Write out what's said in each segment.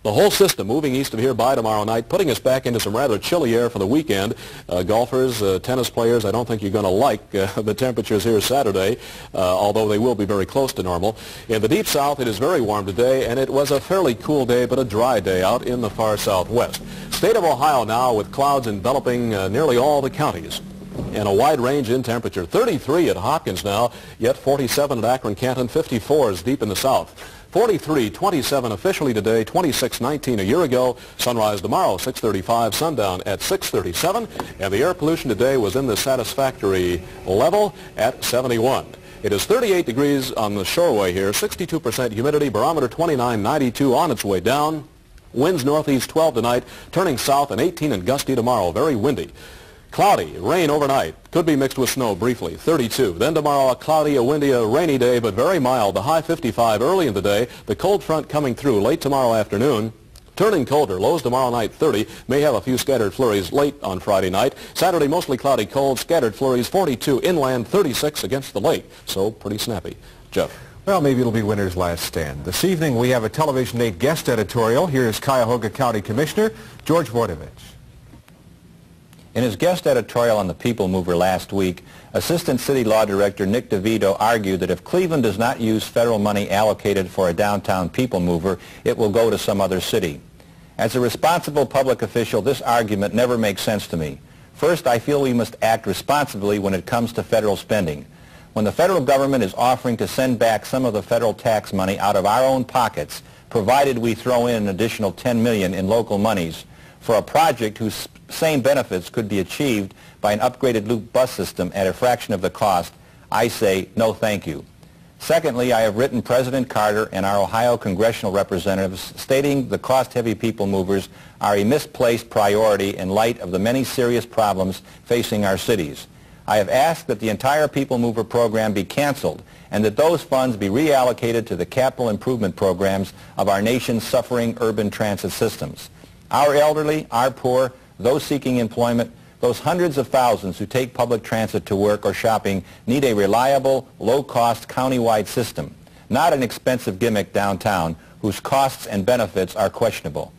The whole system moving east of here by tomorrow night, putting us back into some rather chilly air for the weekend. Golfers, tennis players, I don't think you're going to like the temperatures here Saturday, although they will be very close to normal. In the deep south, it is very warm today, and it was a fairly cool day, but a dry day out in the far southwest. State of Ohio now with clouds enveloping nearly all the counties, and a wide range in temperature. 33 at Hopkins now, yet 47 at Akron, Canton, 54 is deep in the south. 43, 27 officially today, 26, 19 a year ago. Sunrise tomorrow, 6:35, sundown at 6:37. And the air pollution today was in the satisfactory level at 71. It is 38 degrees on the shoreway here, 62% humidity, barometer 29, 92 on its way down. Winds northeast 12 tonight, turning south, and 18 and gusty tomorrow, very windy. Cloudy, rain overnight, could be mixed with snow briefly, 32. Then tomorrow a cloudy, a windy, a rainy day, but very mild. The high 55 early in the day. The cold front coming through late tomorrow afternoon. Turning colder, lows tomorrow night 30. May have a few scattered flurries late on Friday night. Saturday mostly cloudy, cold, scattered flurries, 42. Inland 36 against the lake, so pretty snappy. Jeff. Well, maybe it'll be winter's last stand. This evening we have a Television 8 guest editorial. Here's Cuyahoga County Commissioner George Vojtovich. In his guest editorial on the People Mover last week, Assistant City Law Director Nick DeVito argued that if Cleveland does not use federal money allocated for a downtown People Mover, it will go to some other city. As a responsible public official, this argument never makes sense to me. First, I feel we must act responsibly when it comes to federal spending. When the federal government is offering to send back some of the federal tax money out of our own pockets, provided we throw in an additional $10 million in local monies, for a project whose same benefits could be achieved by an upgraded loop bus system at a fraction of the cost, I say no thank you. Secondly, I have written President Carter and our Ohio congressional representatives stating the cost-heavy People Movers are a misplaced priority in light of the many serious problems facing our cities. I have asked that the entire People Mover program be canceled and that those funds be reallocated to the capital improvement programs of our nation's suffering urban transit systems. Our elderly, our poor, those seeking employment, those hundreds of thousands who take public transit to work or shopping need a reliable, low-cost, county-wide system, not an expensive gimmick downtown whose costs and benefits are questionable.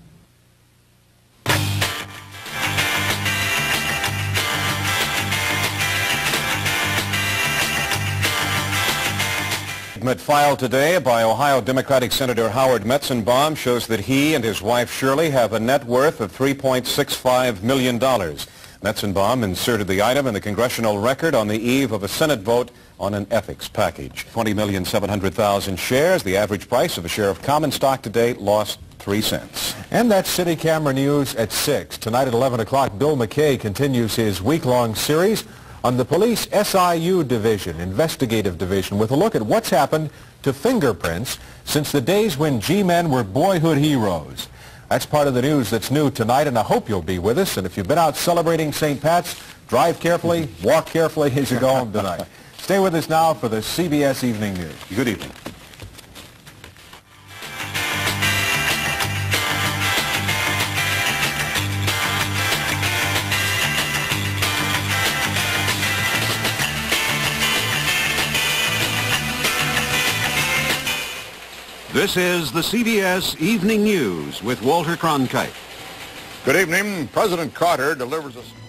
Filed today by Ohio Democratic Senator Howard Metzenbaum shows that he and his wife Shirley have a net worth of $3.65 million. Metzenbaum inserted the item in the congressional record on the eve of a Senate vote on an ethics package. 20,700,000 shares. The average price of a share of common stock today lost 3 cents. And that's City Camera News at 6. Tonight at 11 o'clock, Bill McKay continues his week-long series on the police SIU division, investigative division, with a look at what's happened to fingerprints since the days when G-men were boyhood heroes. That's part of the news that's new tonight, and I hope you'll be with us. And if you've been out celebrating St. Pat's, drive carefully, walk carefully as you go home tonight. Stay with us now for the CBS Evening News. Good evening. This is the CBS Evening News with Walter Cronkite. Good evening. President Carter delivers a...